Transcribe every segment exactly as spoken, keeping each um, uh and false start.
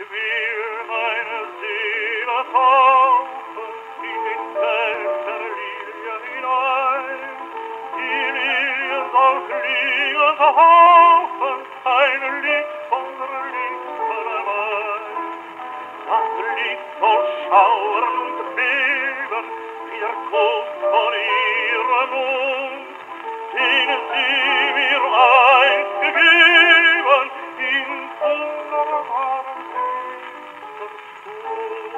will meine Seele tauchen in den Feld der Lilie hinein. Die Lilie soll fliegen zu Haufen, ein Lied von der Liebe mein. Das Lied soll schauern und beben, wie der Kuss von ihrem Mund, den sie mir einst gegeben in wunderbaren Liebesstund.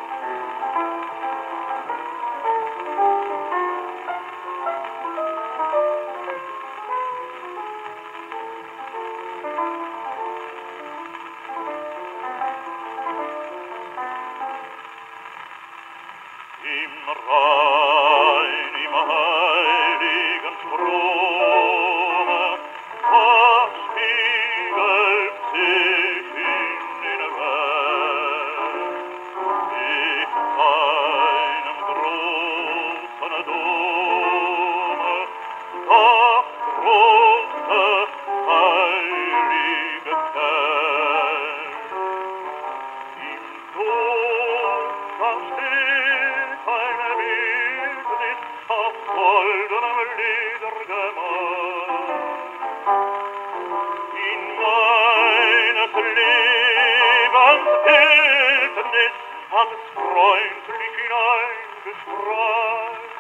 Im Rhein, im heiligen Strome, was spiegelt sich in den Welt? Ich einem großen Dome, das große, heilige Feld. Im Dom, da steht eine Bildnis auf goldenem Leder gemalt. In meines Lebens Bildnis hat es freundlich hineingestrahlt.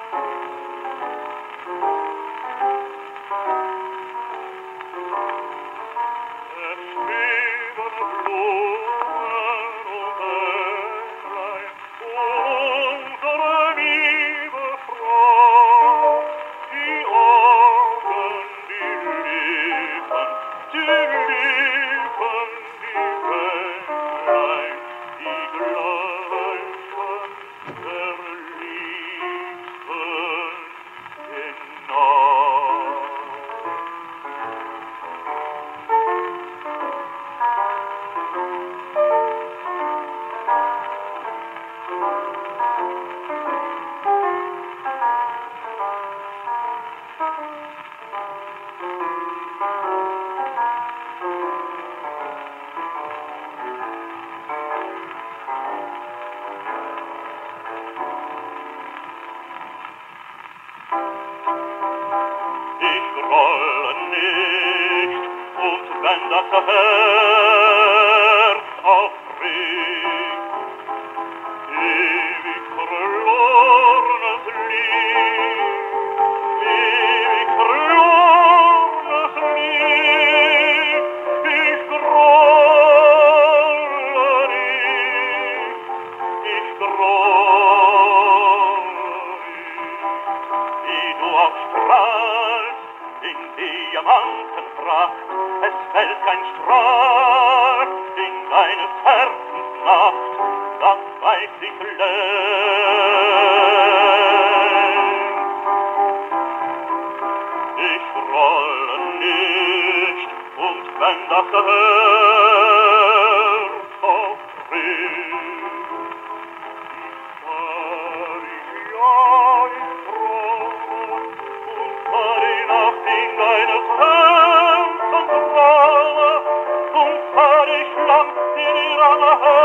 Es schweben Blumen und Änglein, unsere liebe Frau, die Augen, die Lippen, die Lippen, die Bändlein, die gleichen der Liebsten genau. Ich grolle nicht, und wenn das Herz aufbricht, ewig verlorenes Lied, ewig verlorenes Lied, ich grolle nicht, ich grolle nicht, wie du aufstrahlst in Diamantenpracht, es fällt kein Strahl in deines Herzens Nacht, das weiß ich längst. Ich rolle nicht, und wenn das Herz aufbricht, fahr ich ja in Traum, und fahr die Nacht in deines Herzens Raum, und fahr ich lang in ihrer Hand.